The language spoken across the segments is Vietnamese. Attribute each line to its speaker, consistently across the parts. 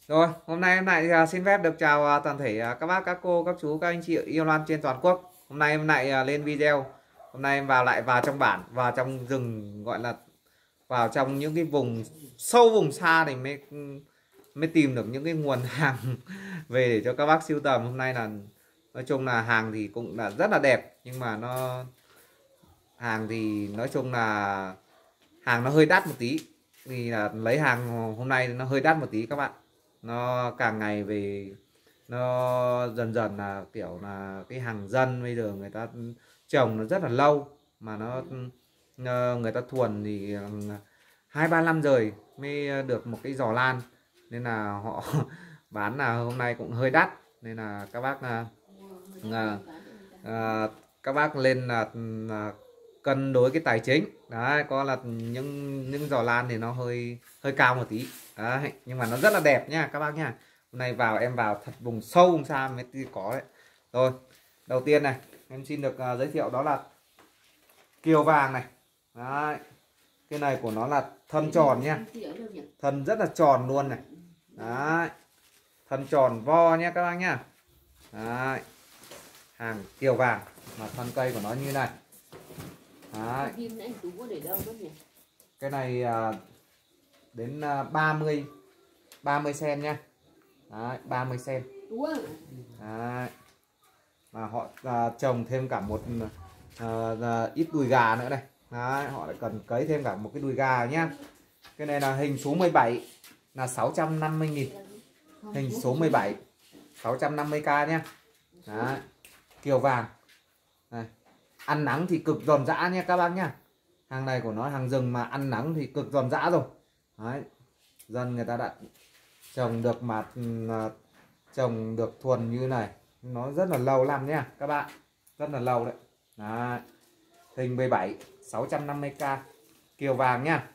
Speaker 1: Rồi, hôm nay em lại xin phép được chào toàn thể các bác, các cô, các chú, các anh chị yêu loan trên toàn quốc. Hôm nay em lại lên video. Hôm nay em vào trong bản, vào trong rừng, gọi là vào trong những cái vùng sâu vùng xa thì mới tìm được những cái nguồn hàng về để cho các bác sưu tầm. Hôm nay là nói chung là hàng thì cũng là rất là đẹp, nhưng mà hàng thì nói chung là hàng nó hơi đắt một tí, vì là lấy hàng hôm nay nó hơi đắt một tí các bạn. Nó càng ngày về nó dần dần là kiểu là cái hàng dân bây giờ người ta trồng nó rất là lâu, mà người ta thuần thì 2-3 năm rồi mới được một cái giò lan, nên là họ bán là hôm nay cũng hơi đắt, nên là các bác các bác lên là cân đối cái tài chính đấy. Có là những giò lan thì nó hơi cao một tí đấy, nhưng mà nó rất là đẹp nha các bác nha. Hôm nay em vào thật vùng sâu vùng xa mới có đấy. Rồi, đầu tiên này em xin được giới thiệu đó là kiều vàng này đấy. Cái này của nó là thân tròn nha, thân rất là tròn luôn này đấy, thân tròn vo nhé các bác nhá. Đấy, hàng kiều vàng mà thân cây của nó như này. Đấy. Cái này đến 30 cm nha. Đấy, 30 cm. Đấy. Mà họ trồng thêm cả một ít đùi gà nữa này. Đấy, họ lại cần cấy thêm cả một cái đùi gà nhá. Cái này là hình số 17 là 650.000. Hình số 17 650k nhá. Đấy. Kiều vàng. Này. Ăn nắng thì cực giòn giã nha các bác nhá. Hàng này của nó hàng rừng mà ăn nắng thì cực giòn giã rồi. Đấy. Dân người ta đã trồng được mà trồng được thuần như này nó rất là lâu năm nha các bạn, rất là lâu đấy. Đấy. Hình 17 650k kiều vàng nhá.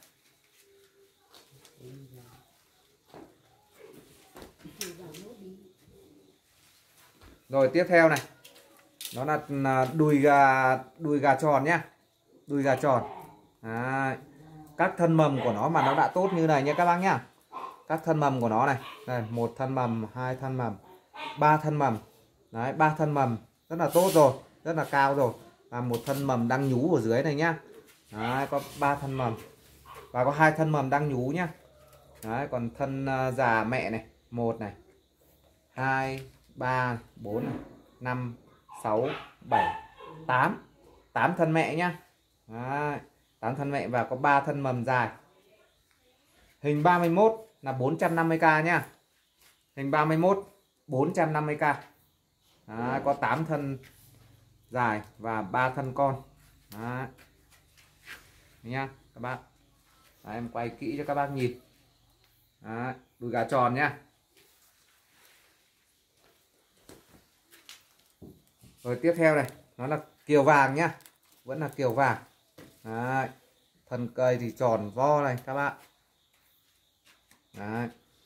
Speaker 1: Rồi tiếp theo này, nó là đùi gà tròn nhá, đùi gà tròn. Đấy. Các thân mầm của nó mà nó đã tốt như này nha các bác nhá. Các thân mầm của nó này, đây, 1 thân mầm, 2 thân mầm, 3 thân mầm. Đấy, 3 thân mầm rất là tốt rồi, rất là cao rồi. Và 1 thân mầm đang nhú ở dưới này nhá. Đấy, có 3 thân mầm và có 2 thân mầm đang nhú nhá. Đấy, còn thân già mẹ này, 1 này, 2, 3, 4 này, 5, 6, 7, 8. 8 thân mẹ nhá. Đấy, 8 thân mẹ và có 3 thân mầm dài. Hình 31 là 450k nhá. Hình 31 450k. Đấy, có 8 thân dài và 3 thân con. Đấy. Nha các bác. Đấy, em quay kỹ cho các bác nhìn. Đấy, đùi gà tròn nhá. Rồi tiếp theo này, nó là kiều vàng nhá. Vẫn là kiều vàng. Đấy. Thân cây thì tròn vo này các bạn. Đấy.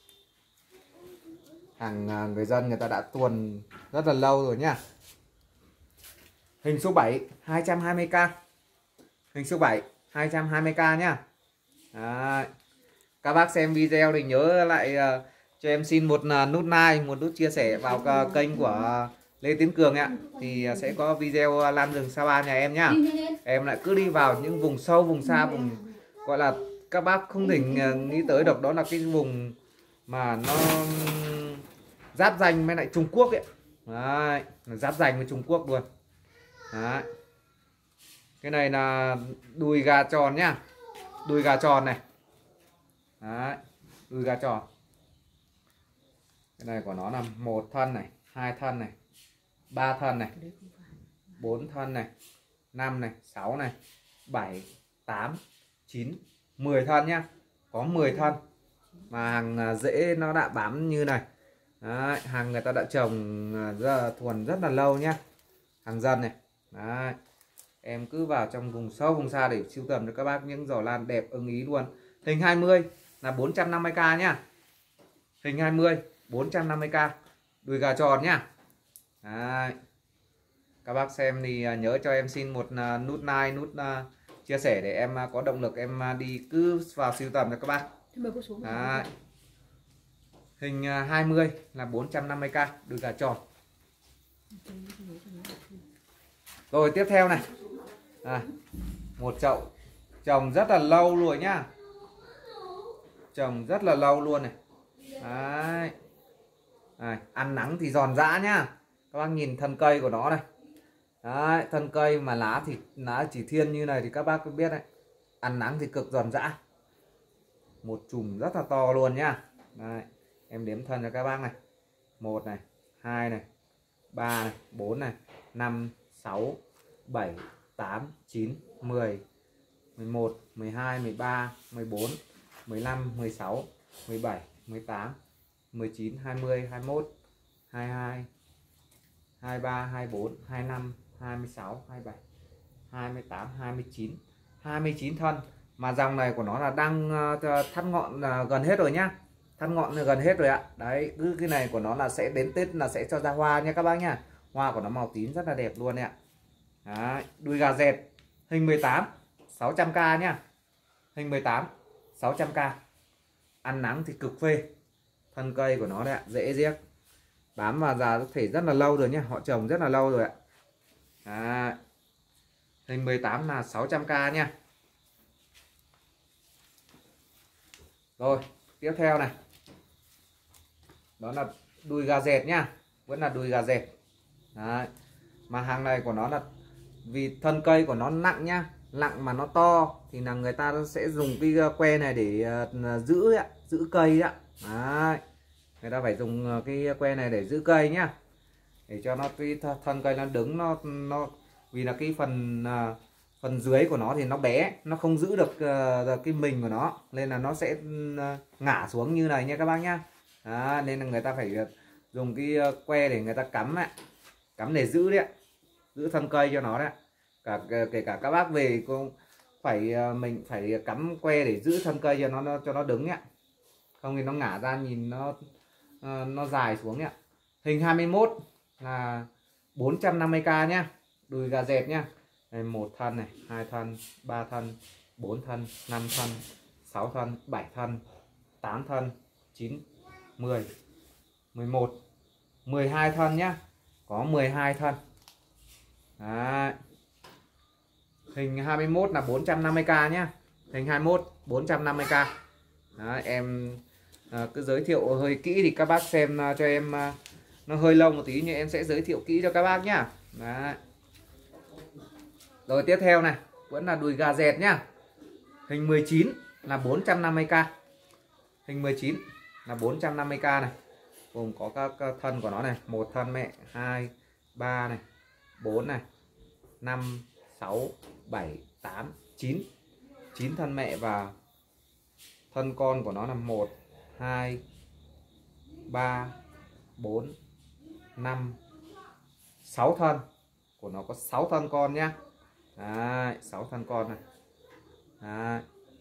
Speaker 1: Hàng người dân người ta đã tuần rất là lâu rồi nhá. Hình số 7 220k. Hình số 7 220k nhá. Đấy. Các bác xem video thì nhớ lại cho em xin một nút like, một nút chia sẻ vào kênh của Lê Tiến Cường ạ. Thì sẽ có video lan rừng Sapa nhà em nhá. Em lại cứ đi vào những vùng sâu, vùng xa, vùng gọi là các bác không thể nghĩ tới được, đó là cái vùng mà nó giáp danh với lại Trung Quốc ấy. Đấy, giáp danh với Trung Quốc luôn. Đấy. Cái này là đùi gà tròn nhá. Đùi gà tròn này. Đấy, đùi gà tròn. Cái này của nó là 1 thân này, 2 thân này, 3 thân này, 4 thân này, 5 này, 6 này, 7, 8, 9, 10 thân nhá. Có 10 thân. Mà hàng rễ nó đã bám như này. Đấy, hàng người ta đã trồng thuần rất là lâu nhá. Hàng dân này. Đấy. Em cứ vào trong vùng sâu vùng xa để sưu tầm cho các bác những giỏ lan đẹp ưng ý luôn. Hình 20 là 450k nhá. Hình 20 450k. Đùi gà tròn nhá. Đấy. Các bác xem thì nhớ cho em xin một nút like, nút chia sẻ để em có động lực em đi cứ vào sưu tầm cho các bác. Đấy. Hình 20 là 450k, đùi gà tròn. Rồi tiếp theo này, một chậu trồng rất là lâu rồi nhá, trồng rất là lâu luôn này. Đấy. Này, ăn nắng thì giòn giã nhá, các bác nhìn thân cây của nó này. Đấy, thân cây mà lá thì lá chỉ thiên như này thì các bác cũng biết đấy, ăn nắng thì cực giòn giã. Một chùm rất là to luôn nhá. Đấy, em đếm thân cho các bác này. 1 này, 2 này, 3 này, 4 này, 5, 6, 7, 8, 9, 10, 11, 12, 13, 14, 15, 16, 17, 18, 19, 20, 21, 22, 23, 24, 25, 26, 27, 28, 29, 29 thân. Mà dòng này của nó là đang thắt ngọn gần hết rồi nhá. Thắt ngọn gần hết rồi ạ. Đấy, cứ cái này của nó là sẽ đến Tết là sẽ cho ra hoa nha các bác nhá. Hoa của nó màu tím rất là đẹp luôn ạ. Đấy, đuôi gà dẹt hình 18 600k nhá. Hình 18 600k. Ăn nắng thì cực phê. Thân cây của nó đấy ạ, dễ riếc. Bám vào già có thể rất là lâu rồi nhá, họ trồng rất là lâu rồi ạ. Đấy. Hình 18 là 600k nha. Rồi, tiếp theo này. Đó là đùi gà dẹt nhá, vẫn là đùi gà dẹt. Đấy. Mà hàng này của nó là vì thân cây của nó nặng nhá, nặng mà nó to thì là người ta sẽ dùng cái que này để giữ ạ, giữ cây ạ. Đấy. Người ta phải dùng cái que này để giữ cây nhá, để cho nó cái thân cây nó đứng, nó vì là cái phần dưới của nó thì nó bé, nó không giữ được cái mình của nó, nên là nó sẽ ngả xuống như này nha các bác nhá. Đó, nên là người ta phải dùng cái que để người ta cắm ạ, cắm để giữ đấy ạ, giữ thân cây cho nó đấy. Kể cả các bác về cũng phải mình phải cắm que để giữ thân cây cho nó đứng ạ, không thì nó ngả ra nhìn nó dài xuống ạ. Hình 21 là 450k nhá, đùi gà dẹt nhá. Đây, 1 thân này, 2 thân, 3 thân, 4 thân, 5 thân, 6 thân, 7 thân, 8 thân, 9, 10, 11, 12 thân nhá. Có 12 thân. Đấy. Hình 21 là 450k nhá. Hình 21 450k. Đấy, em cứ giới thiệu hơi kỹ thì các bác xem cho em nó hơi lâu một tí, nhưng em sẽ giới thiệu kỹ cho các bác nhá. Đấy. Rồi tiếp theo này, vẫn là đùi gà dẹt nhá. Hình 19 là 450k. Hình 19 là 450k này. Gồm có các thân của nó này, 1 thân mẹ, 2, 3 này, 4 này, 5, 6, 7, 8, 9. 9 thân mẹ và thân con của nó là 1, 2, 3, 4, 5, 6 thân. Của nó có 6 thân con nhá. Đấy, 6 thân con này. Đấy.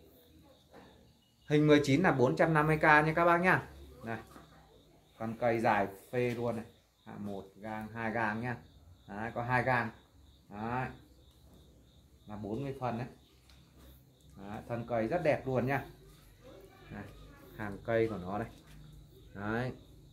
Speaker 1: Hình 19 là 450k nha các bác nhá. Này. Con cây dài phê luôn này. 1 gang, 2 gang nhá. Đấy, có 2 gang. Đấy. Là 40 phân đấy. Đấy, thân cây rất đẹp luôn nhá. Này, hàng cây của nó đây. Đấy.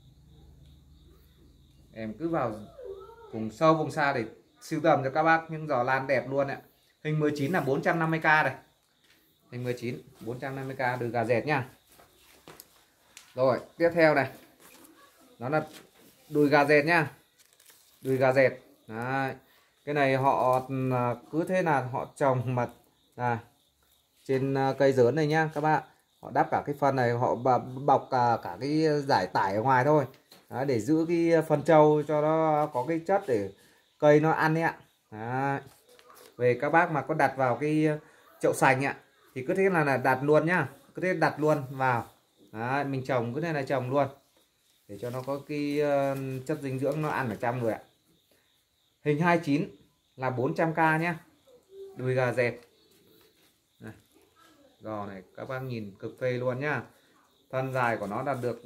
Speaker 1: Em cứ vào vùng sâu vùng xa để sưu tầm cho các bác những giò lan đẹp luôn ạ. Hình 19 là 450k này. Hình 19 450k đùi gà dẹt nhá. Rồi tiếp theo này, nó là đùi gà dẹt nhá. Đùi gà dẹt. Đấy. Cái này họ cứ thế là họ trồng mà trên cây dớn này nhá các bạn. Họ đắp cả cái phần này, họ bọc cả cái giải tải ở ngoài thôi. Đấy, để giữ cái phân trâu cho nó có cái chất để cây nó ăn ấy ạ. Đấy. Về các bác mà có đặt vào cái chậu sành ạ thì cứ thế là đặt luôn nhá, cứ thế đặt luôn vào. Đấy, mình trồng cứ thế là trồng luôn để cho nó có cái chất dinh dưỡng nó ăn ở trong rồi ạ. Hình 29 là 400k nhá. Đùi gà dẹt. Này. Giò này các bác nhìn cực phê luôn nhá. Thân dài của nó là được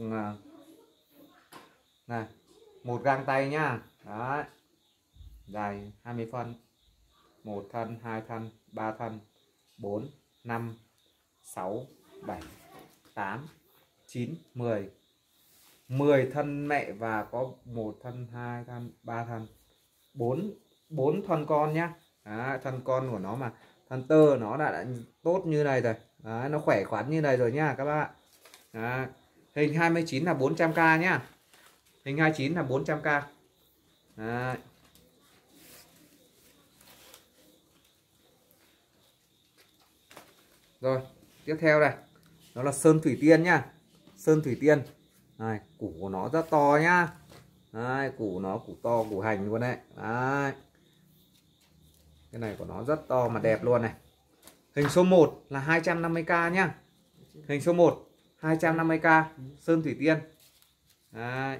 Speaker 1: này, 1 gang tay nhá. Đấy. Dài 20 phân. 1 thân, 2 thân, 3 thân, 4, 5, 6, 7, 8, 9, 10, 10 thân mẹ và có 1 thân, 2 thân, 3 thân, 4 thân con nhá. Đấy, thân con của nó mà thân tơ nó đã tốt như này rồi. Đấy, nó khỏe khoắn như này rồi nhá các bác. Đấy, hình 29 là 400k nhá. Hình 29 là 400k. Đấy. Rồi, tiếp theo này, đó là sơn thủy tiên nhá. Sơn thủy tiên. Này, củ của nó rất to nhá. Đấy, củ nó củ to, củ hành luôn đấy. Đấy. Cái này của nó rất to mà đẹp luôn này. Hình số 1 là 250k nhá. Hình số 1 250k sơn thủy tiên. Đấy.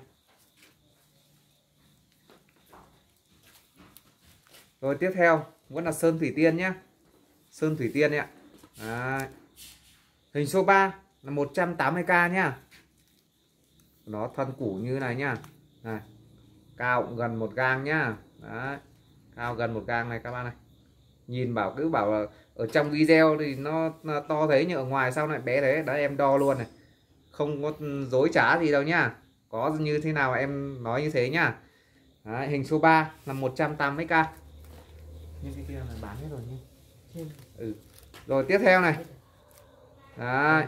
Speaker 1: Rồi tiếp theo vẫn là sơn thủy tiên nhá. Sơn thủy tiên ạ. Đấy. Hình số 3 là 180k nhá. Nó thân củ như này nhá. Này. Cao cũng gần 1 gang nhá. Đấy. Cao gần 1 gang này các bạn này. Nhìn cứ bảo là ở trong video thì nó to thế nhưng ở ngoài sau lại bé thế. Đấy em đo luôn này. Không có dối trá gì đâu nhá. Có như thế nào em nói như thế nhá. Đấy, hình số 3 là 180k. Nhưng cái kia là bán hết rồi nhá. Rồi tiếp theo này. Đấy.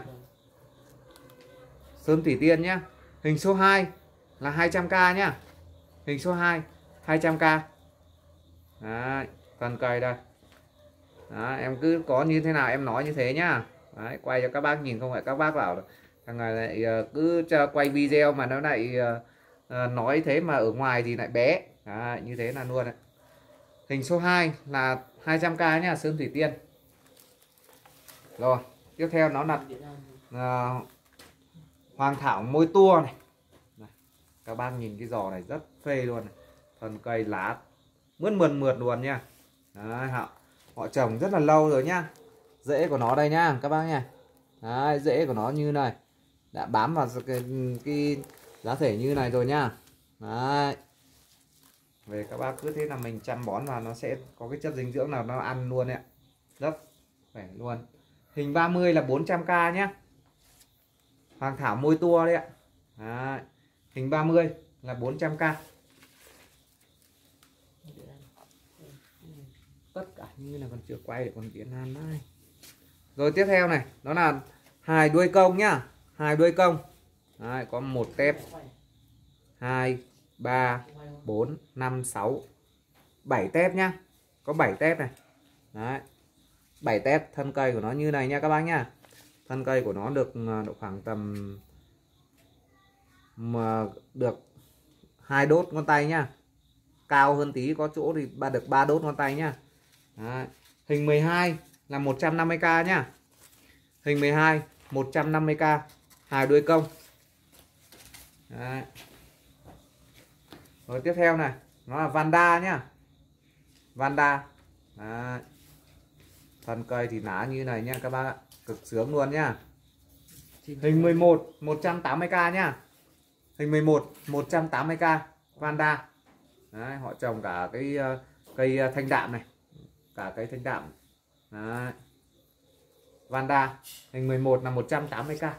Speaker 1: Sơn thủy tiên nhá. Hình số 2 là 200k nhá. Hình số 2 200k. Đấy, thân cây đây. Đấy, em cứ có như thế nào em nói như thế nhá. Đấy, quay cho các bác nhìn, không phải các bác bảo thằng này lại cứ cho quay video mà nó lại nói thế mà ở ngoài thì lại bé. Đấy, như thế là luôn đấy. Hình số 2 là 200k nhá, sơn thủy tiên. Rồi, tiếp theo nó là hoàng thảo môi tua này. Các bác nhìn cái giò này rất phê luôn này. Thân cây lá mượt luôn nha. Đấy, họ trồng rất là lâu rồi nhá. Rễ của nó đây nhá các bác nha. Đấy, rễ của nó như này đã bám vào cái giá thể như này rồi nhá. Đấy. Về các bác cứ thế là mình chăm bón vào nó sẽ có cái chất dinh dưỡng nào nó ăn luôn ạ. Rất khỏe luôn. Hình 30 là 400k nhá. Hoàng thảo môi tua đấy ạ. Đấy. Hình 30 là 400k. Tất cả như là còn chưa quay để còn tiến ăn đây. Rồi tiếp theo này, đó là hài đuôi công nhá. Hài đuôi công. Đấy, có 1 tép, 2, 3, 4, 5, 6, 7 tép nhá. Có 7 tép này. Đấy. 7 tép, thân cây của nó như này nha các bác nhá. Thân cây của nó được khoảng tầm mà được 2 đốt ngón tay nhá. Cao hơn tí có chỗ thì được 3 đốt ngón tay nhá. Đấy. Hình 12 là 150k nhá. Hình 12 150k, hài đuôi công. Đấy. Rồi tiếp theo này, nó là Vanda nhá. Vanda. Đấy. Thân cây thì lá như này nha các bác ạ, cực sướng luôn nhá. Hình 11 180k nhá. Hình 11 180k Vanda. Đấy, họ trồng cả cái cây thanh đạm này, cả cây thanh đạm. Đấy. Vanda hình 11 là 180k.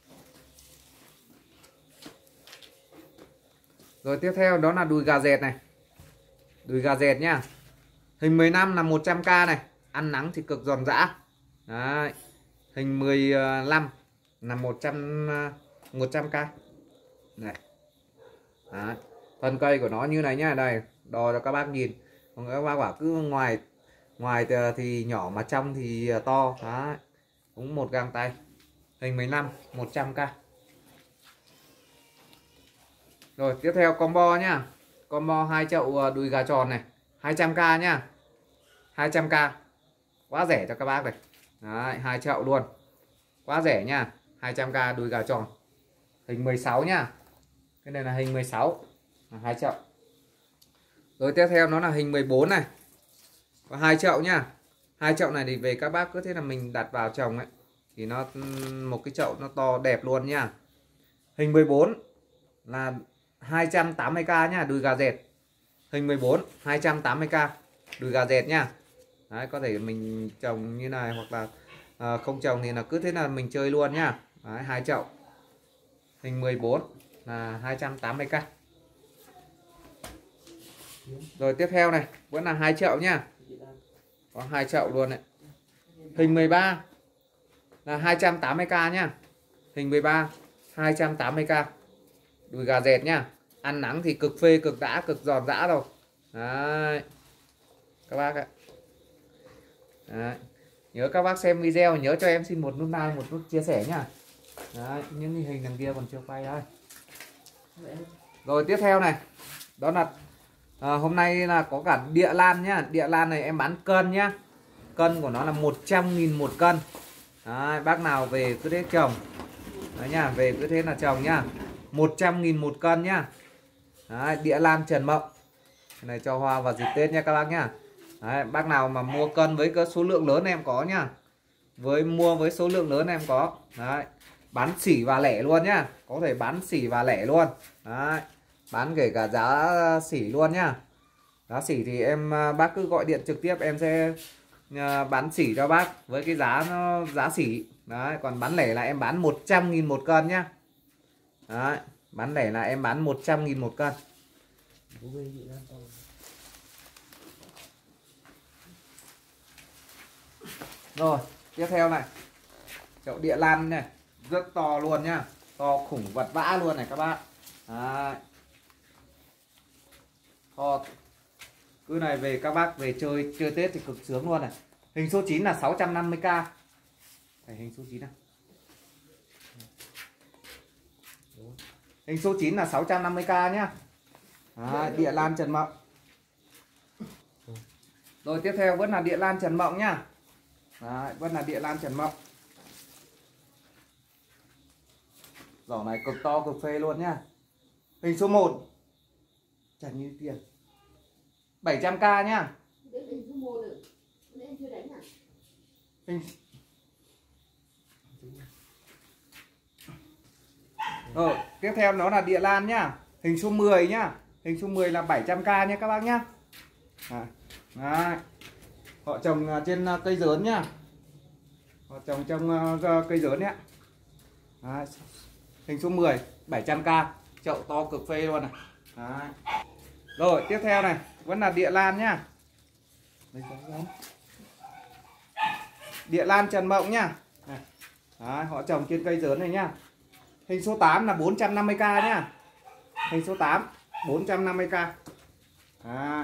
Speaker 1: Rồi tiếp theo đó là đùi gà dẹt này. Đùi gà dẹt nhá. Hình 15 là 100k này, ăn nắng thì cực giòn giã. Đấy. Hình 15 là 100k. Này. Đấy. Thân cây của nó như này nhá, đây, đo cho các bác nhìn. Còn các bác bảo cứ ngoài thì nhỏ mà trong thì to. Đấy. Cũng 1 gang tay. Hình 15 100k. Rồi tiếp theo combo nhá. Combo 2 chậu đùi gà tròn này, 200k nhá. 200k. Quá rẻ cho các bác này. Đấy, 2 chậu luôn. Quá rẻ nha. 200k đùi gà tròn. Hình 16 nhá. Cái này là hình 16 là 2 chậu. Rồi tiếp theo nó là hình 14 này. Có 2 chậu nhá. 2 chậu này thì về các bác cứ thế là mình đặt vào trồng ấy thì nó một cái chậu nó to đẹp luôn nha. Hình 14 là 280k nhá, đùi gà dẹt. Hình 14 280k đùi gà dẹt nhá. Đấy, có thể mình trồng như này hoặc là không trồng thì là cứ thế là mình chơi luôn nhá. Đấy, 2 chậu. Hình 14 là 280k. Rồi tiếp theo này vẫn là 2 chậu nhá. Có 2 chậu luôn đấy. Hình 13 là 280k nhá. Hình 13 280k. Đùi gà dẹt nhá. Ăn nắng thì cực phê, cực đã, cực giòn giã rồi. Đấy. Các bác ạ. Đấy. Nhớ các bác xem video nhớ cho em xin một nút like, một nút chia sẻ nhá. Đấy, những hình đằng kia còn chưa quay đây. Rồi tiếp theo này, đó là hôm nay là có cả địa lan nhá. Địa lan này em bán cân nhá. Cân của nó là 100.000 một cân. Đấy, bác nào về cứ thế trồng. Đấy nhá, về cứ thế là trồng nhá. 100.000 một cân nhá. Đấy, địa lan Trần Mộng. Cái này cho hoa vào dịp Tết nha các bác nhá. Đấy, bác nào mà mua cân với số lượng lớn em có nhá. Mua với số lượng lớn em có. Đấy, bán sỉ và lẻ luôn nhá. Có thể bán sỉ và lẻ luôn. Đấy, bán kể cả giá sỉ luôn nhá. Giá sỉ thì bác cứ gọi điện trực tiếp em sẽ bán sỉ cho bác với cái giá sỉ. Đấy, còn bán lẻ là em bán 100.000 một cân nhá. Đấy, bán lẻ là em bán 100.000 một cân. Rồi, tiếp theo này. Chậu địa lan này, rất to luôn nhá. To khủng vật vã luôn này các bạn. Đấy. To. Cứ này về các bác về chơi Tết thì cực sướng luôn này. Hình số 9 là 650k. Phải hình số 9 nào. Hình số 9 là 650k nhá. Đấy, địa lan Trần Mộng. Rồi tiếp theo vẫn là địa lan Trần Mộng nhá. Đấy, vẫn là địa lan Trần Mộng. Giỏ này cực to cực phê luôn nhá. Hình số 1 chẳng như tiền 700k nhá. Hình... Rồi tiếp theo nó là địa lan nhá. Hình số 10 nhá. Hình số 10 là 700k nhá các bác nhá. Đấy. Họ trồng trên cây dớn nhá. Họ trồng trong cây dớn nhá. Đấy. Hình số 10 700k. Chậu to cực phê luôn này. Đấy. Rồi tiếp theo này vẫn là địa lan nhá. Địa lan Trần Mộng nhá. Đấy, họ trồng trên cây dớn này nhá. Hình số 8 là 450k nhá. Hình số 8 450k. Đấy.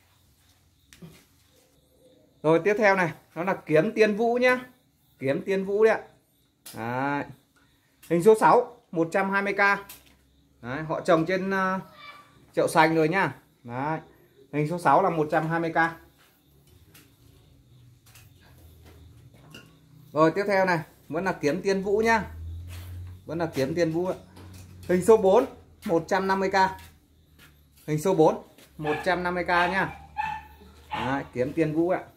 Speaker 1: Rồi tiếp theo này nó là kiếm Tiên Vũ nhá. Kiếm Tiên Vũ đấy ạ. Đấy. Hình số 6 120k. Đấy, họ trồng trên chậu xanh rồi nhá. Đấy. Hình số 6 là 120k. Rồi tiếp theo này vẫn là kiếm Tiên Vũ nhá. Vẫn là kiếm Tiên Vũ. Hình số 4 150k. Hình số 4 150k nhá. Đấy, kiếm Tiên Vũ ạ.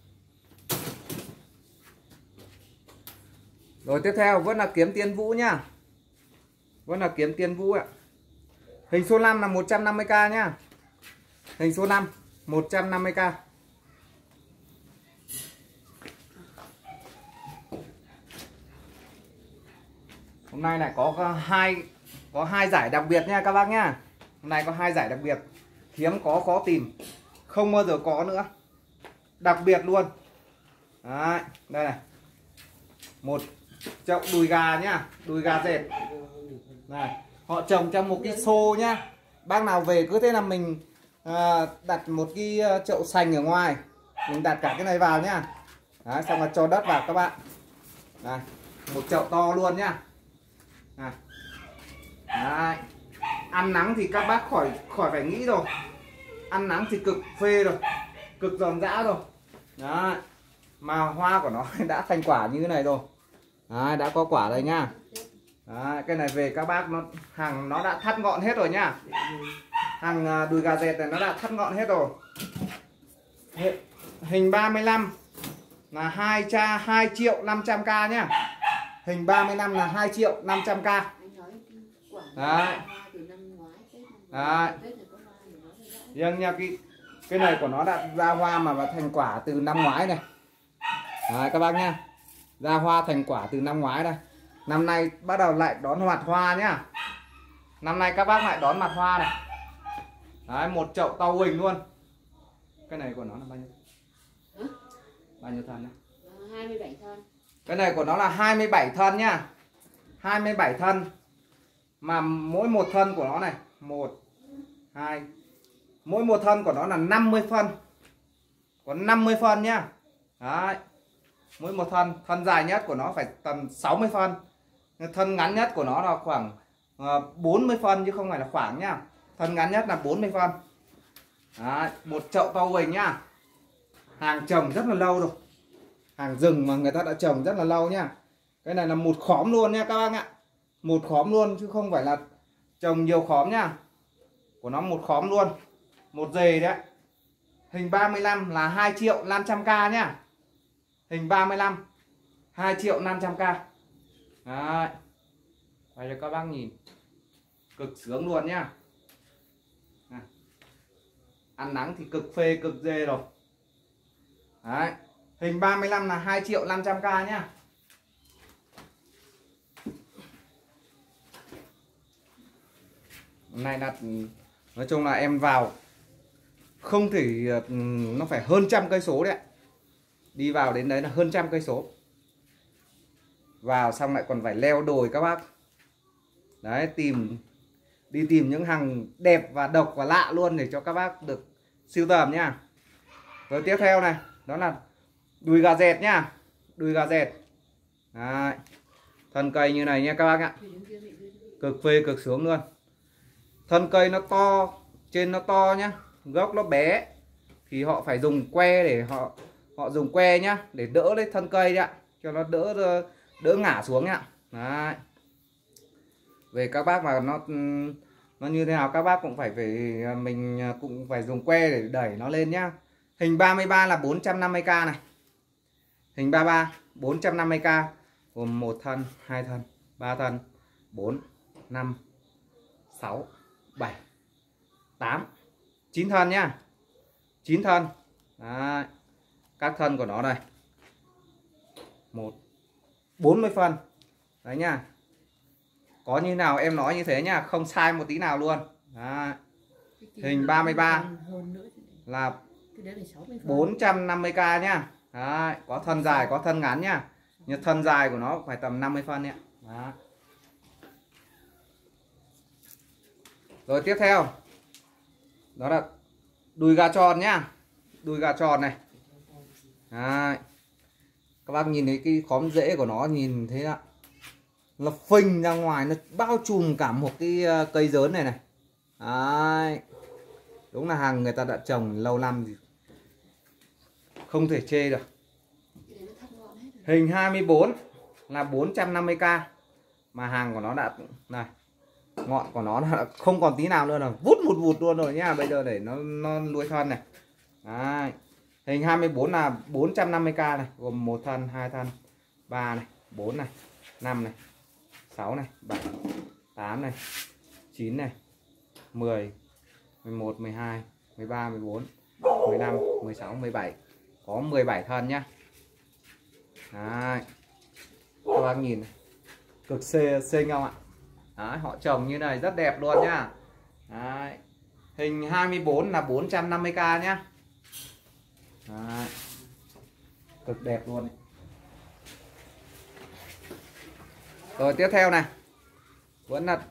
Speaker 1: Rồi tiếp theo vẫn là kiếm Tiên Vũ nhá. Vẫn là kiếm Tiên Vũ ạ. Hình số 5 là 150k nhá. Hình số 5 150k. Hôm nay lại có hai giải đặc biệt nha các bác nhá. Hôm nay có 2 giải đặc biệt. Hiếm có, khó tìm. Không bao giờ có nữa. Đặc biệt luôn. Đấy, đây này. Một chậu đùi gà nhá, đùi gà dệt. Này, họ trồng trong một cái xô nhá. Bác nào về cứ thế là mình đặt một cái chậu sành ở ngoài. Mình đặt cả cái này vào nhá. Đấy, xong rồi cho đất vào các bạn. Đây, một chậu to luôn nhá. Này. Đấy. Ăn nắng thì các bác khỏi phải nghĩ rồi. Ăn nắng thì cực phê rồi, cực giòn giã rồi. Đấy. Mà hoa của nó đã thành quả như thế này rồi. Đấy, đã có quả đây nhá. Đấy, cái này về các bác hàng nó đã thắt ngọn hết rồi nhá. Hàng đùi gà dẹt này nó đã thắt ngọn hết rồi. Hình 35 là 2 triệu 500k nhá. Hình 35 là 2 triệu 500k. Đấy. Đấy. Nhưng nha, cái này của nó đã ra hoa mà thành quả từ năm ngoái này. Đấy, các bác nhá. Ra hoa thành quả từ năm ngoái đây. Năm nay bắt đầu lại đón hoạt hoa nhá. Năm nay các bác lại đón mặt hoa này. Đấy, một chậu to huỳnh luôn. Cái này của nó là bao nhiêu?
Speaker 2: Hả?
Speaker 1: Bao nhiêu thân này?
Speaker 2: 27 thân.
Speaker 1: Cái này của nó là 27 thân nhá. 27 thân. Mà mỗi một thân của nó này, 1 2, mỗi một thân của nó là 50 phân. Có 50 phân nhá. Đấy. Mỗi một thân dài nhất của nó phải tầm 60 phân. Thân ngắn nhất của nó là khoảng 40 phân chứ không phải là khoảng nhá. Thân ngắn nhất là 40 phân. Đấy, một chậu to huỳnh nhá. Hàng trồng rất là lâu rồi. Hàng rừng mà người ta đã trồng rất là lâu nhá. Cái này là một khóm luôn nha các bác ạ. Một khóm luôn chứ không phải là trồng nhiều khóm nhá. Của nó một khóm luôn. Một dề đấy. Hình 35 là 2.500.000 nhá. Hình 35 2.500.000. Đấy. Quay cho các bác nhìn. Cực sướng luôn nhá. Ăn nắng thì cực phê cực dê rồi. Đấy. Hình 35 là 2.500.000 nhá. Hôm nay là nói chung là em vào không thể, nó phải hơn 100 cây số đấy. Đi vào đến đấy là hơn 100 cây số. Vào xong lại còn phải leo đồi các bác. Đấy, đi tìm những hàng đẹp và độc và lạ luôn để cho các bác được sưu tầm nhá. Rồi tiếp theo này, đó là đùi gà dẹt nhá. Đùi gà dẹt. Đấy. Thân cây như này nha các bác ạ. Cực phê cực sướng luôn. Thân cây nó to, trên nó to nhá, gốc nó bé thì họ phải dùng que để họ dùng que nhá, để đỡ lấy thân cây đấy ạ, cho nó đỡ ngả xuống nhá. Đấy. Về các bác mà nó như thế nào các bác cũng phải mình cũng phải dùng que để đẩy nó lên nhá. Hình 33 là 450.000 này. Hình 33 450.000 gồm 1 thân, 2 thân, 3 thân, 4, 5, 6, 7, 8, 9 thân nhá. 9 thân. Đấy. Các thân của nó đây. 40 phân. Đấy nhá. Có như nào em nói như thế nhá, không sai một tí nào luôn. Đấy. Hình 33 là 450.000 nhá. Đấy. Có thân dài, có thân ngắn nhá. Nhưng thân dài của nó phải tầm 50 phân nhá. Đấy. Rồi tiếp theo, đó là đùi gà tròn nhá. Đùi gà tròn này. Đấy. Các bác nhìn thấy cái khóm rễ của nó, nhìn thấy ạ, nó phình ra ngoài, nó bao trùm cả một cái cây dớn này này. Đấy. Đúng là hàng người ta đã trồng lâu năm thì không thể chê được. Hình 24 là 450.000. Mà hàng của nó đã này, ngọn của nó là không còn tí nào nữa, là vút một vụt luôn rồi nhá. Bây giờ để nó nuôi thân này. Đấy. Hình 24 là 450.000 này, gồm 1 thân, 2 thân, 3 này, 4 này, 5 này, 6 này, 7, 8 này, 9 này, 10, 11, 12, 13, 14, 15, 16, 17. Có 17 thân nhá. Đấy. Các bác nhìn này. Cực xinh không ạ? Đấy, họ trồng như này rất đẹp luôn nhá. Đấy. Hình 24 là 450.000 nhá. Đấy. Cực đẹp luôn. Rồi tiếp theo này, vẫn là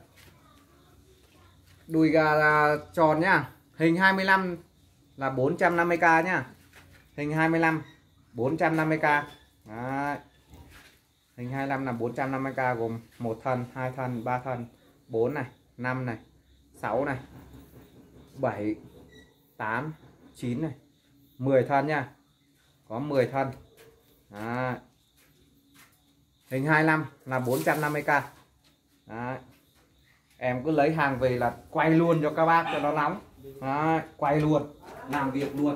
Speaker 1: đùi gà tròn nhá. Hình 25 là 450.000 nhá. Hình 25 450.000. Đấy. Hình 25 là 450.000 gồm 1 thân, 2 thân, 3 thân, 4 này, 5 này, 6 này, 7, 8, 9 này, 10 thân nha. Có 10 thân. Đấy. Hình 25 là 450.000. Đấy. Em cứ lấy hàng về là quay luôn cho các bác cho nó nóng. Đấy. Quay luôn, làm việc luôn.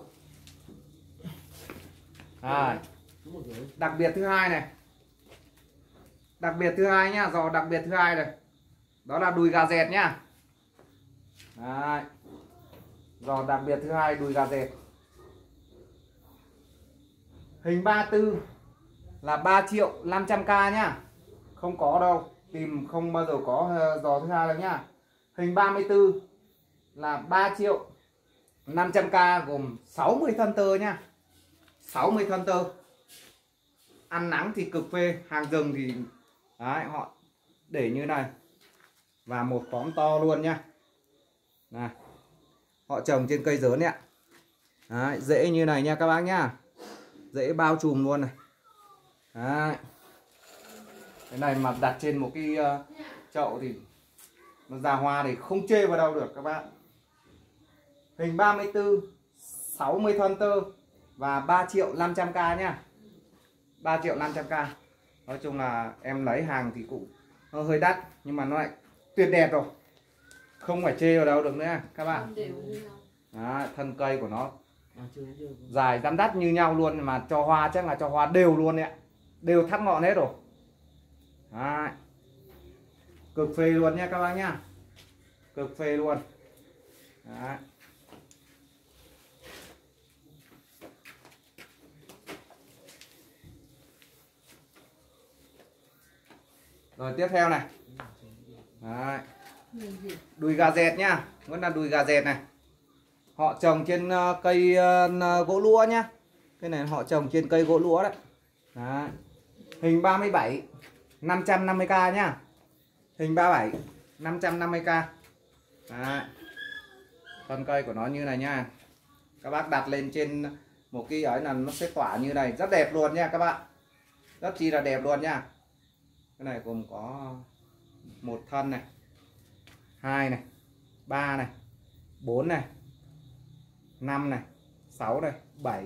Speaker 1: Đấy. Đặc biệt thứ hai này. Đặc biệt thứ hai nhá, giò đặc biệt thứ hai này. Đó là đùi gà dẹt nhá. Đấy. Giò đặc biệt thứ hai, đùi gà dẹt. Hình 34 là 3.500.000 nhá. Không có đâu. tìm không bao giờ có giò thứ hai đâu nhá. Hình 34 là 3 triệu 500k gồm 60 thân tơ nhá. 60 thân tơ. Ăn nắng thì cực phê, hàng rừng thì đấy, họ để như này. Và một khóm to luôn nhá. Này. Họ trồng trên cây dớn ạ. Đấy, rễ như này nha các bác nhá. Rễ bao trùm luôn này. Đấy. Cái này mà đặt trên một cái chậu thì nó ra hoa thì không chê vào đâu được các bạn. Hình 34 60 thân tơ và 3 triệu 500k nhá. 3 triệu 500k. Nói chung là em lấy hàng thì cũng hơi đắt nhưng mà nó lại tuyệt đẹp rồi. Không phải chê vào đâu được nữa các bạn. Đó, thân cây của nó dài răm đắt như nhau luôn mà cho hoa chắc là cho hoa đều luôn đấy ạ. Đều thắt ngọn hết rồi. Đấy. Cực phê luôn nha các bác nhá. Cực phê luôn. Đấy. Rồi tiếp theo này. Đấy. Đùi gà dẹt nhá. Vẫn là đùi gà dẹt này. Họ trồng trên cây gỗ lũa nhá. Cái này họ trồng trên cây gỗ lũa đấy. Đấy. Hình 37 550k nhá. Hình 37 550k. Đấy. Thân cây của nó như này nha. Các bác đặt lên trên một cái ấy là nó sẽ tỏa như này, rất đẹp luôn nha các bạn. Rất chi là đẹp luôn nha. Cái này gồm có một thân này, 2 này, 3 này, 4 này, 5 này, 6 này, 7,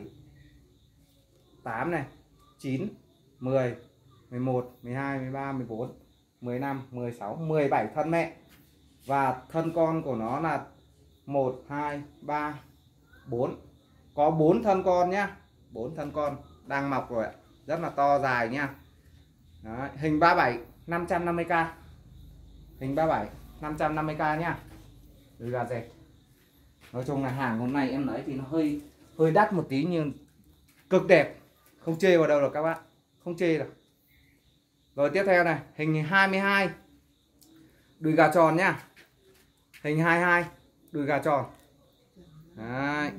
Speaker 1: 8 này, 9, 10, 11, 12, 13, 14, 15, 16, 17 thân mẹ. Và thân con của nó là 1, 2, 3, 4. Có 4 thân con nhá. 4 thân con đang mọc rồi ạ. Rất là to dài nha. Đấy, hình 37 550k. Hình 37 550k nhá. Đùi gà dẹt. Nói chung là hàng hôm nay em lấy thì nó hơi đắt một tí nhưng cực đẹp. Không chê vào đâu được các bạn. Không chê được. Rồi tiếp theo này, hình 22. Đùi gà tròn nhá. Hình 22, đùi gà tròn. Đấy.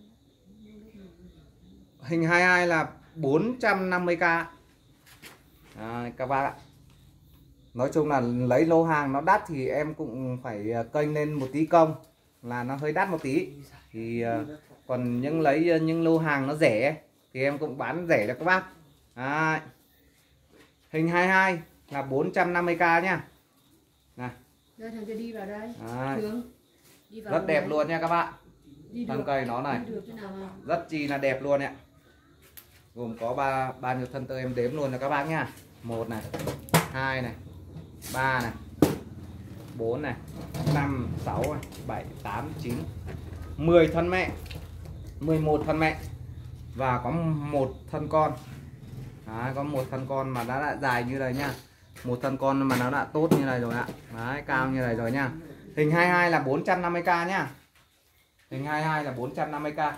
Speaker 1: Hình 22 là 450k. Đấy, các bác ạ. Nói chung là lấy lô hàng nó đắt thì em cũng phải kênh lên một tí công, là nó hơi đắt một tí. Thì còn lấy những lô hàng nó rẻ thì em cũng bán rẻ cho các bác. Đấy. Hình 22 là 450k nhá. Này.
Speaker 2: Đây, thằng kia đi vào đây.
Speaker 1: Đi vào rất đẹp đấy. Luôn nha các bạn. Thân cây nó này rất chi là đẹp luôn ạ. Gồm có bao nhiêu thân tơ em đếm luôn cho các bác nha. 1 này, 2 này, 3 này, 4 này, 5, 6 này, 7, 8, 9, 10 thân mẹ, 11 thân mẹ. Và có một thân con. Đấy, có một thân con mà đã dài như này nha. Một thân con mà nó đã tốt như này rồi ạ. Đấy, cao như này rồi nha. Hình 22 là 450k nhá. Hình 22 là 450k.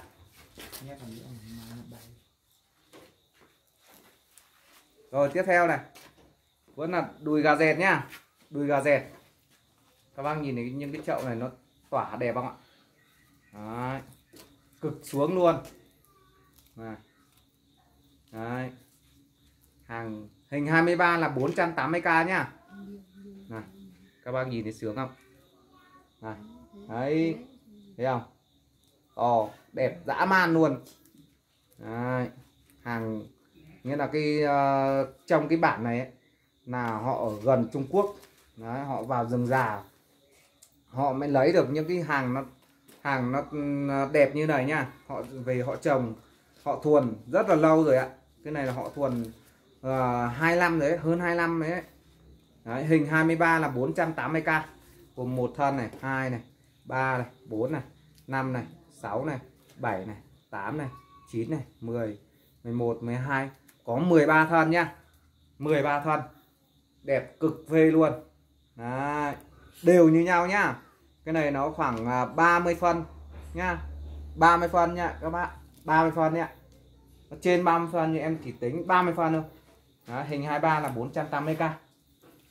Speaker 1: Rồi tiếp theo này. Vẫn là đùi gà dẹt nhá. Đùi gà dẹt. Các bác nhìn thấy những cái chậu này nó tỏa đẹp không ạ? Đấy. Cực xuống luôn. Này. Đấy. Hàng hình 23 là 480k nhá. Này. Các bác nhìn thấy sướng không? Này. Đấy. Thấy không? Ồ, đẹp dã man luôn. Đấy. Hàng nghĩa là cái trong cái bản này ấy, là họ ở gần Trung Quốc. Đấy, họ vào rừng già họ mới lấy được những cái hàng nó đẹp như này nha. Họ về họ trồng, họ thuần rất là lâu rồi ạ. Cái này là họ thuần 2 năm đấy, hơn 2 năm đấy. Đấy, hình 23 là 480k. Gồm một thân này, 2 này, 3 này, 4 này, 5 này, 6 này, 7 này, 8 này, 9 này, 10, 11, 12. Có 13 thân nhá. 13 thân. Đẹp cực phê luôn. Đấy. Đều như nhau nhá. Cái này nó khoảng 30 phân nhá. 30 phân nhá các bạn. 30 phân nhá. Trên 30 phân nhưng em chỉ tính 30 phân thôi. Đấy, hình 23 là 480k.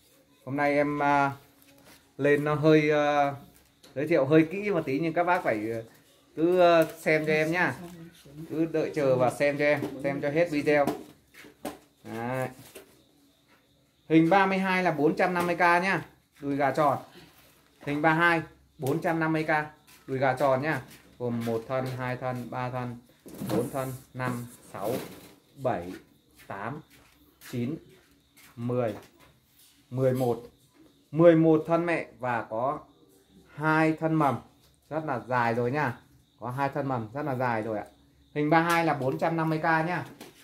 Speaker 1: Hôm nay em lên nó hơi giới thiệu hơi kỹ một tí, nhưng các bác phải cứ xem cho em nhá, cứ đợi chờ và xem cho em, xem cho hết video. Đấy. Hình 32 là 450k nhá, đùi gà tròn. Hình 32 450k, đùi gà tròn nhá, gồm 1 thân, 2 thân, 3 thân, 4 thân, 5, 6, 7, 8, 9, 10, 11. 11 thân mẹ và có 2 thân mầm rất là dài rồi nha. Có 2 thân mầm rất là dài rồi ạ. Hình 32 là 450k nhá.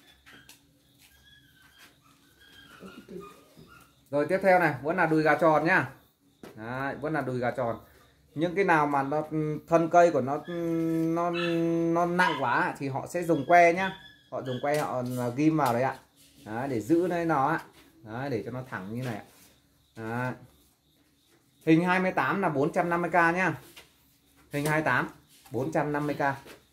Speaker 1: Rồi tiếp theo này, vẫn là đùi gà tròn nhá. Đấy, vẫn là đùi gà tròn. Những cái nào mà nó thân cây của nó nặng quá thì họ sẽ dùng que nhá. Họ dùng que họ ghim vào đấy ạ. Đấy, để giữ nó ạ. Đấy, để cho nó thẳng như này ạ. Đấy. Hình 28 là 450k nhá. Hình 28 450k.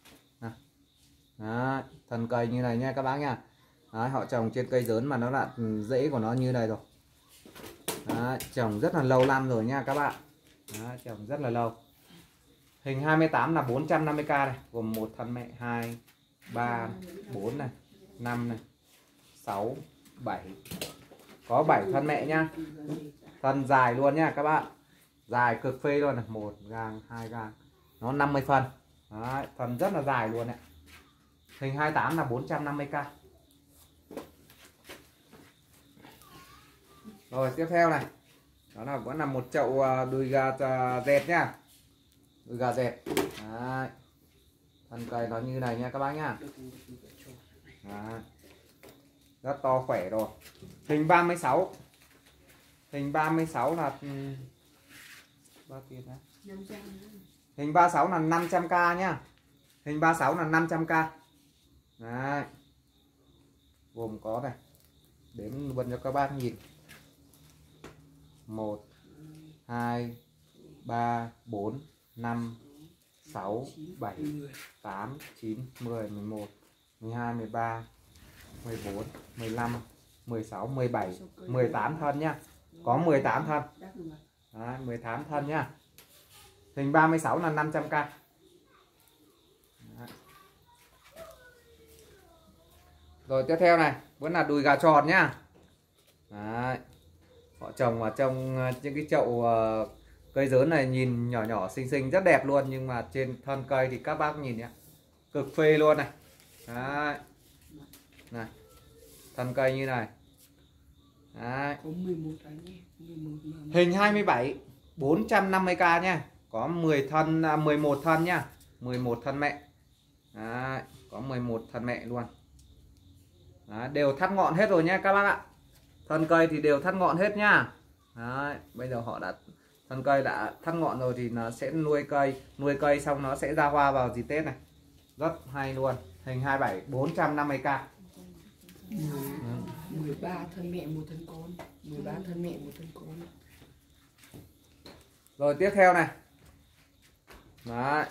Speaker 1: Đấy, thân cây như này nha các bác nha. Đấy, họ trồng trên cây lớn mà nó là rễ của nó như này rồi. Đấy, trồng rất là lâu năm rồi nha các bạn. Đấy, trồng rất là lâu. Hình 28 là 450k này, gồm 1 thân mẹ, 2, 3, 4 này, 5 này, 6, 7. Có 7 thân mẹ nhá. Thân dài luôn nha các bạn. Dài cực phê luôn này, 1 gang, 2 gang. Nó 50 phân. Đấy, thân rất là dài luôn ạ. Hình 28 là 450k. Rồi tiếp theo này, đó là vẫn là một chậu đùi gà dẹt nhá. Đùi gà dẹt. Đấy. Thân cây nó như này nha các bác nhá. Đấy. Rất to khỏe rồi. Hình 36. Hình 36 là bao tiền đó? Hình 36 là 500k nhá. Hình 36 là 500k. Đấy. Gồm có này, đếm luôn cho các bác nhìn. 1, 2, 3, 4, 5, 6, 7, 8, 9, 10, 11, 12, 13, 14, 15, 16, 17, 18 thân nhá. Có 18 thân. Đấy, 18 thân nhá. Hình 36 là 500k. Đấy. Rồi tiếp theo này, vẫn là đùi gà tròn nhá. Đấy. Họ trồng vào trong những cái chậu cây lớn này, nhìn nhỏ nhỏ xinh xinh rất đẹp luôn, nhưng mà trên thân cây thì các bác nhìn nhé, cực phê luôn này. Đấy. Này, thân cây như này. Đấy. Hình 27 450k nha. Có 10 thân 11 thân nhá. 11 thân mẹ. Đấy. Có 11 thân mẹ luôn. Đấy. Đều thắt ngọn hết rồi nha các bác ạ. Thân cây thì đều thắt ngọn hết nhá. Đấy. Bây giờ họ đã thân cây đã thắt ngọn rồi thì nó sẽ nuôi cây xong nó sẽ ra hoa vào dịp Tết này. Rất hay luôn. Hình 27 450k.
Speaker 3: 13 thân mẹ một thân con. 13 thân mẹ một thân con.
Speaker 1: Rồi tiếp theo này. Đấy.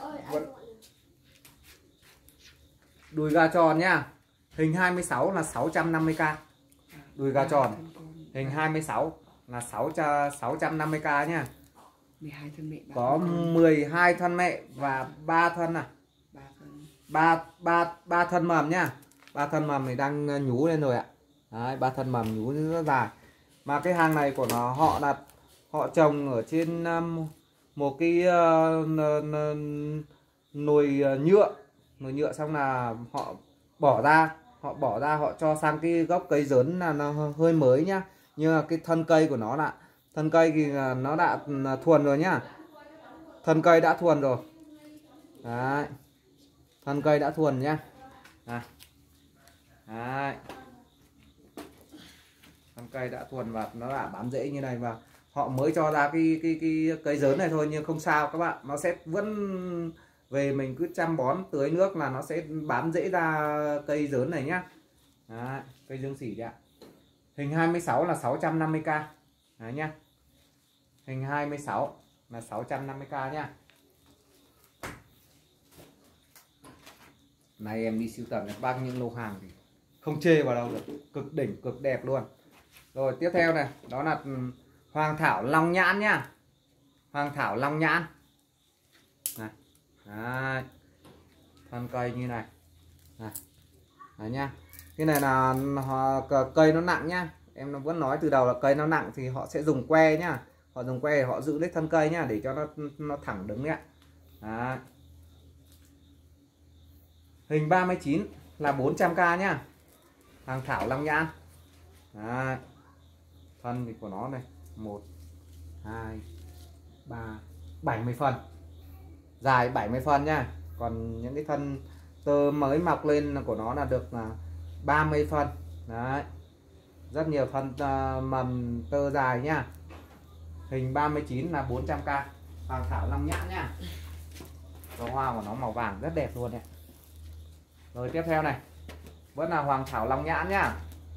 Speaker 1: Đùi gà tròn nhá. Hình 26 là 650k. Đùi gà tròn. Hình 26 là 650k nhá.
Speaker 3: 12 thân mẹ.
Speaker 1: Có 12 thân mẹ và 3 thân à. 3 thân mầm nhá. 3 thân mầm thì đang nhú lên rồi ạ. Đấy, 3 thân mầm nhú rất dài. Mà cái hàng này của họ trồng ở trên một cái nồi nhựa xong là họ bỏ ra họ cho sang cái gốc cây lớn là nó hơi mới nhá. Nhưng mà cái thân cây của nó là thân cây thì nó đã thuần rồi nhá. Thân cây đã thuần rồi. Đấy. Thân cây đã thuần nhá. Đấy. Thân cây đã thuần và nó đã bám rễ như này, và họ mới cho ra cái cây lớn này thôi, nhưng không sao các bạn, nó sẽ vẫn về mình cứ chăm bón tưới nước là nó sẽ bám rễ ra cây lớn này nhá. Đấy, cây dương sỉ đấy ạ. Hình 26 là 650k. Đấy nhá. Hình 26 là 650k nhá. Này em đi sưu tầm các bác những lô hàng thì không chê vào đâu được, cực đỉnh cực đẹp luôn. Rồi tiếp theo này, đó là Hoàng thảo long nhãn nhá. Hoàng thảo long nhãn này. Đấy. Thân cây như này này. Đấy nhá. Cái này là cây nó nặng nhá. Em vẫn nói từ đầu là cây nó nặng thì họ sẽ dùng que nhá. Họ dùng que để họ giữ lấy thân cây nhá, để cho nó thẳng đứng nhá. Đấy. Hình 39 là 400k nhá. Hoàng thảo long nhãn. Đấy. Thân thì của nó này 1 2 3 70 phân. Dài 70 phân nhá. Còn những cái thân tơ mới mọc lên của nó là được 30 phân. Đấy. Rất nhiều thân mầm tơ dài nhá. Hình 39 là 400k. Hoàng thảo long nhãn nhá. Rồi hoa của nó màu vàng rất đẹp luôn đấy. Rồi tiếp theo này vẫn là hoàng thảo long nhãn nhá.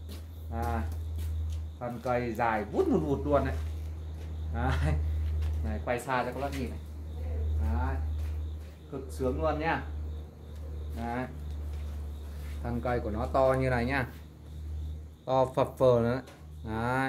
Speaker 1: Thân cây dài vút một vụt luôn đấy. Đấy. Này, quay xa cho các bác nhìn này. Đấy. Cực sướng luôn nhá. Đấy. Thân cây của nó to như này nhá, to phập phờ nữa. Đấy.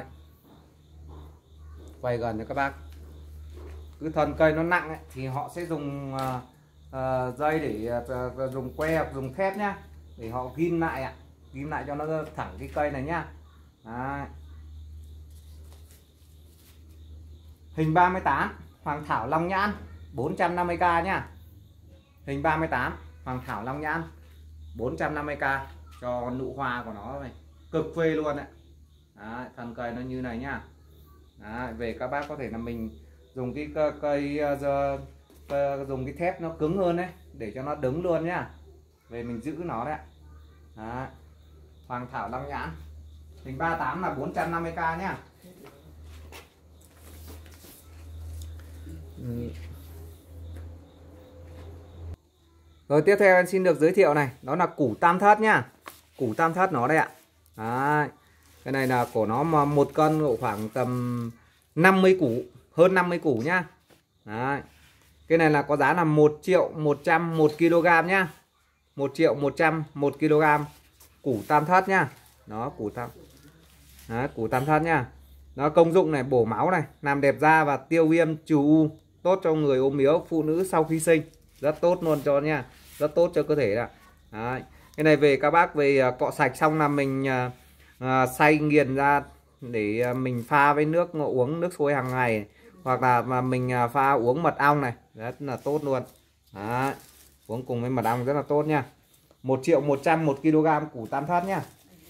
Speaker 1: Quay gần cho các bác. Cứ thân cây nó nặng ấy, thì họ sẽ dùng dây để dùng que hoặc dùng thép nhá, để họ ghim lại ạ, ghim lại cho nó thẳng cái cây này nhá. Đấy. Hình 38 hoàng thảo long nhãn 450k nhá. Hình 38 hoàng thảo long nhãn 450k cho nụ hoa của nó này, cực phê luôn đấy. Đấy, thân cây nó như này nhá. Đấy, về các bác có thể là mình dùng cái cây dùng cái thép nó cứng hơn đấy, để cho nó đứng luôn nhá, về mình giữ nó đấy. Đấy. Hoàng thảo long nhãn hình 38 là 450k nhá. Rồi tiếp theo em xin được giới thiệu này, đó là củ tam thất nhá. Củ tam thất nó đây ạ. Đấy. Cái này là của nó mà một cân độ khoảng tầm 50 củ, hơn 50 củ nhá. Đấy. Cái này là có giá là 1.100.000 1 kg nhá. 1.100.000 1 kg củ tam thất nhá. Đó, củ tam. Đấy, củ tam thất nhá. Nó công dụng này, bổ máu này, làm đẹp da và tiêu viêm trừ u, tốt cho người ốm yếu, phụ nữ sau khi sinh, rất tốt luôn cho nha, rất tốt cho cơ thể đó. Đấy. Cái này về các bác về cọ sạch xong là mình xay nghiền ra để mình pha với nước uống, nước sôi hàng ngày, hoặc là mà mình pha uống mật ong này, rất là tốt luôn. Đấy. Uống cùng với mật ong rất là tốt nha. 1.100.000 1 kg củ tam thất nhá.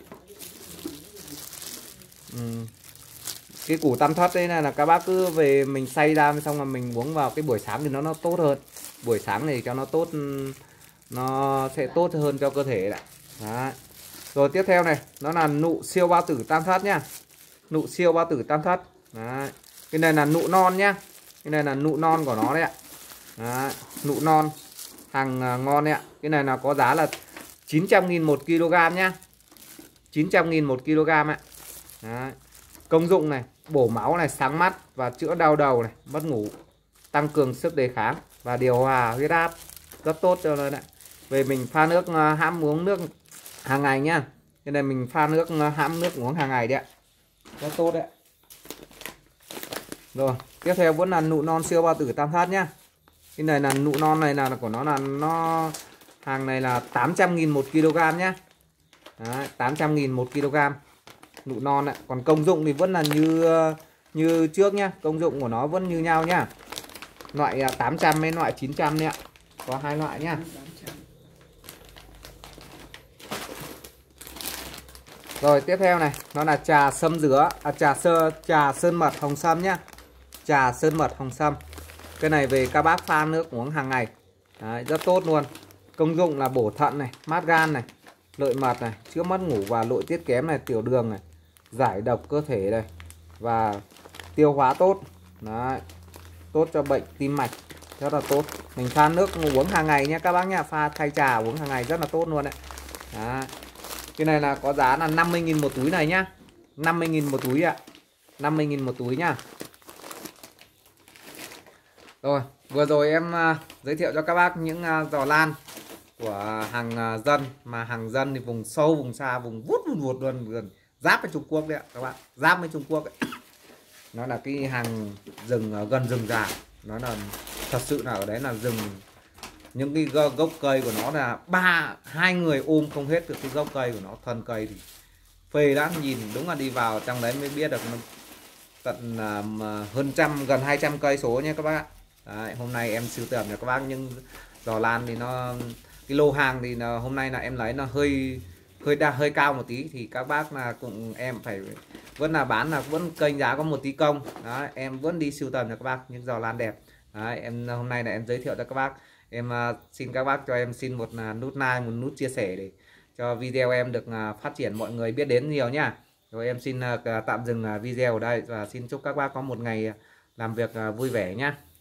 Speaker 1: Cái củ tam thất đây là các bác cứ về mình xay ra xong là mình uống vào cái buổi sáng thì nó tốt hơn. Buổi sáng này cho nó tốt, nó sẽ tốt hơn cho cơ thể đấy. Đấy. Rồi tiếp theo này, nó là nụ siêu bao tử tam thất nhá. Nụ siêu bao tử tam thất. Đấy. Cái này là nụ non nhá. Cái này là nụ non của nó đấy ạ. Đấy. Nụ non hàng ngon đấy ạ. Cái này là có giá là 900.000 1 kg nhá. 900.000 1 kg ạ. Đấy. Công dụng này, bổ máu này, sáng mắt và chữa đau đầu này, mất ngủ, tăng cường sức đề kháng và điều hòa huyết áp, rất tốt cho nó đấy. Về mình pha nước hãm uống nước hàng ngày nhá. Cái này mình pha nước hãm nước uống hàng ngày đấy ạ. Rất tốt đấy. Rồi, tiếp theo vẫn là nụ non siêu bao tử tam thất nhá. Cái này là nụ non này là của nó, là nó hàng này là 800.000 1 kg nhá. Đấy, 800.000 1 kg nụ non ạ. Còn công dụng thì vẫn là như trước nhá, công dụng của nó vẫn như nhau nhá. Loại 800 với loại 900 đấy ạ. Có hai loại nhá. Rồi tiếp theo này, nó là trà sâm dứa, trà sơn mật hồng sâm nhá. Trà sơn mật hồng sâm. Cái này về các bác pha nước uống hàng ngày. Đấy, rất tốt luôn. Công dụng là bổ thận này, mát gan này, lợi mật này, chữa mất ngủ và nội tiết kém này, tiểu đường này, giải độc cơ thể này và tiêu hóa tốt. Đấy. Tốt cho bệnh tim mạch, rất là tốt. Mình pha nước uống hàng ngày nhé các bác nhá, pha thay trà uống hàng ngày rất là tốt luôn đấy. Đấy. Cái này là có giá là 50.000 một túi này nhá. 50.000 một túi ạ. 50.000 một túi nhá. Rồi, vừa rồi em giới thiệu cho các bác những giò lan của hàng dân, mà hàng dân thì vùng sâu, vùng xa, vùng vút luôn, gần giáp với Trung Quốc đấy ạ các bạn, giáp với Trung Quốc ấy. nó là cái hàng rừng gần rừng già, nó là thật sự là ở đấy là rừng, những cái gốc cây của nó là hai người ôm không hết được cái gốc cây của nó, thân cây thì phê lắm, nhìn đúng là đi vào trong đấy mới biết được nó tận hơn gần 200 cây số nhé các bác. Đấy, hôm nay em sưu tầm cho các bác những giò lan thì nó cái lô hàng thì hôm nay là em lấy nó hơi cao một tí, thì các bác là cũng em phải vẫn là bán là vẫn kênh giá có một tí công. Đó, em vẫn đi sưu tầm cho các bác những giò lan đẹp. Đấy, em hôm nay là em giới thiệu cho các bác. Em xin các bác cho em xin một nút like, một nút chia sẻ để cho video em được phát triển, mọi người biết đến nhiều nhá. Rồi em xin tạm dừng video ở đây và xin chúc các bác có một ngày làm việc vui vẻ nhá.